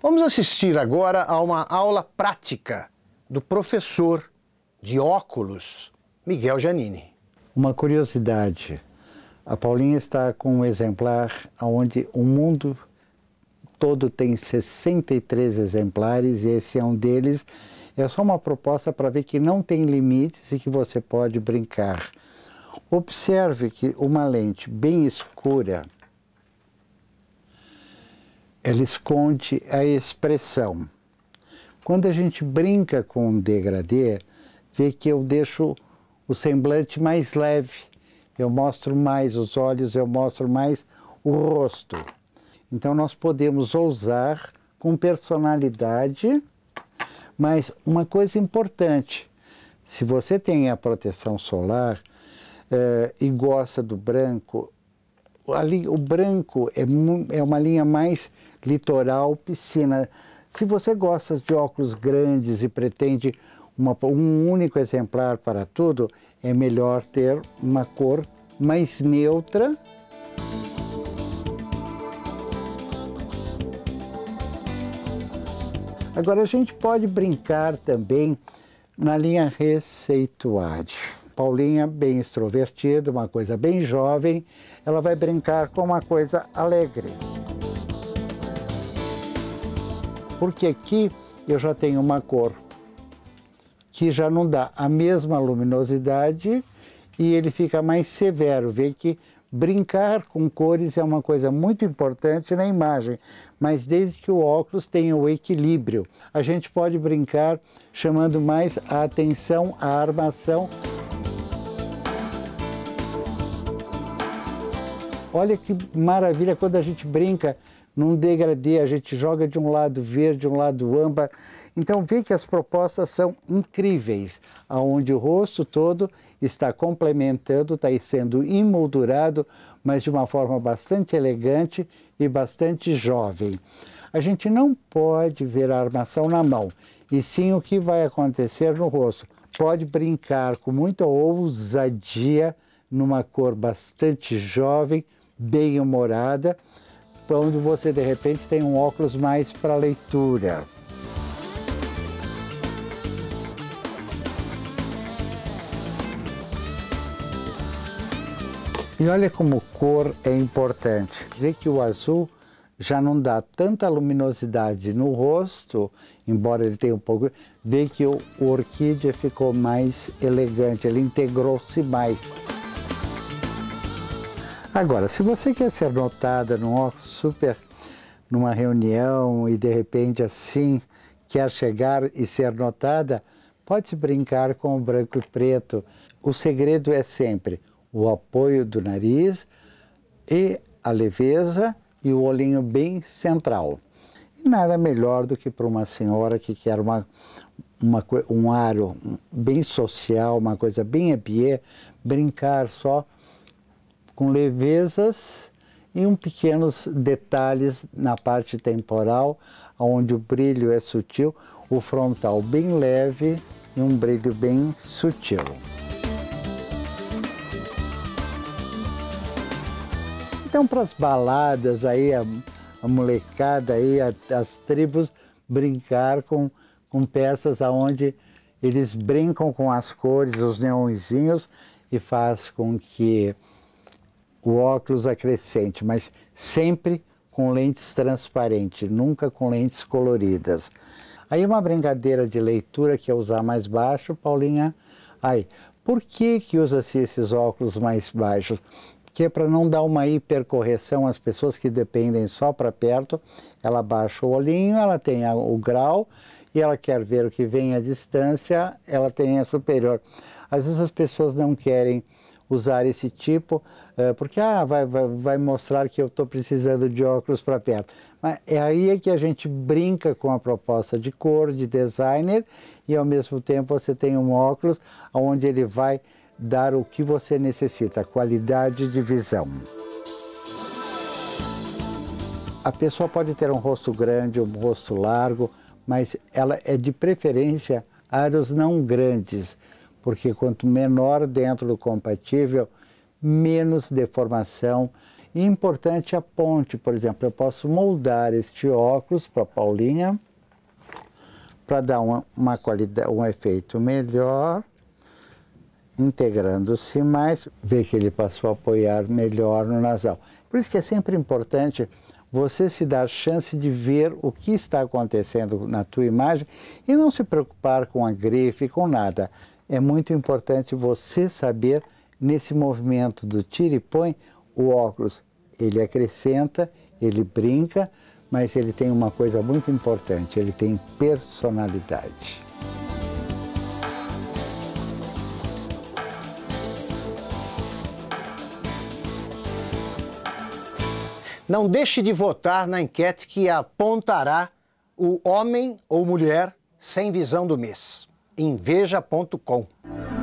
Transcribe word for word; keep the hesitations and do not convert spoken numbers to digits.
Vamos assistir agora a uma aula prática do professor de óculos, Miguel Giannini. Uma curiosidade, a Paulinha está com um exemplar onde o mundo todo tem sessenta e três exemplares e esse é um deles. É só uma proposta para ver que não tem limites e que você pode brincar. Observe que uma lente bem escura, ela esconde a expressão. Quando a gente brinca com um degradê, vê que eu deixo o semblante mais leve, eu mostro mais os olhos, eu mostro mais o rosto. Então nós podemos ousar com personalidade, mas uma coisa importante, se você tem a proteção solar eh, e gosta do branco, ali, o branco é, é uma linha mais litoral, piscina. Se você gosta de óculos grandes e pretende uma, um único exemplar para tudo, é melhor ter uma cor mais neutra. Agora a gente pode brincar também na linha receituário. Paulinha, bem extrovertida, uma coisa bem jovem, ela vai brincar com uma coisa alegre. Porque aqui eu já tenho uma cor que já não dá a mesma luminosidade e ele fica mais severo. Vê que brincar com cores é uma coisa muito importante na imagem, mas desde que o óculos tenha o equilíbrio. A gente pode brincar chamando mais a atenção, a armação. Olha que maravilha quando a gente brinca num degradê, a gente joga de um lado verde, de um lado âmbar. Então vê que as propostas são incríveis, onde o rosto todo está complementando, está sendo emoldurado, mas de uma forma bastante elegante e bastante jovem. A gente não pode ver a armação na mão, e sim o que vai acontecer no rosto. Pode brincar com muita ousadia, numa cor bastante jovem, bem humorada, onde você de repente tem um óculos mais para leitura. E olha como cor é importante. Vê que o azul já não dá tanta luminosidade no rosto, embora ele tenha um pouco. Vê que o, o orquídea ficou mais elegante, ele integrou-se mais. Agora, se você quer ser notada num óculos super, numa reunião e de repente assim quer chegar e ser notada, pode-se brincar com o branco e preto. O segredo é sempre o apoio do nariz e a leveza e o olhinho bem central. E nada melhor do que para uma senhora que quer uma, uma, um aro bem social, uma coisa bem habillé, brincar só com levezas e um pequenos detalhes na parte temporal, onde o brilho é sutil, o frontal bem leve e um brilho bem sutil. Então, para as baladas aí, a, a molecada aí, a, as tribos brincar com, com peças onde eles brincam com as cores, os neonzinhos, e faz com que o óculos acrescente, mas sempre com lentes transparentes, nunca com lentes coloridas. Aí uma brincadeira de leitura que é usar mais baixo, Paulinha. Aí, por que que usa-se esses óculos mais baixos? Que é para não dar uma hipercorreção às pessoas que dependem só para perto. Ela baixa o olhinho, ela tem o grau e ela quer ver o que vem à distância, ela tem a superior. Às vezes as pessoas não querem usar esse tipo, uh, porque ah, vai, vai, vai mostrar que eu estou precisando de óculos para perto. Mas é aí que a gente brinca com a proposta de cor, de designer, e ao mesmo tempo você tem um óculos onde ele vai dar o que você necessita, qualidade de visão. A pessoa pode ter um rosto grande, um rosto largo, mas ela é de preferência aros não grandes, porque quanto menor dentro do compatível, menos deformação E importante a ponte, por exemplo, eu posso moldar este óculos para a Paulinha, para dar uma, uma qualidade, um efeito melhor, integrando-se mais, ver que ele passou a apoiar melhor no nasal. Por isso que é sempre importante você se dar chance de ver o que está acontecendo na tua imagem e não se preocupar com a grife, com nada. É muito importante você saber, nesse movimento do tira e põe, o óculos, ele acrescenta, ele brinca, mas ele tem uma coisa muito importante, ele tem personalidade. Não deixe de votar na enquete que apontará o homem ou mulher sem visão do mês. Inveja ponto com.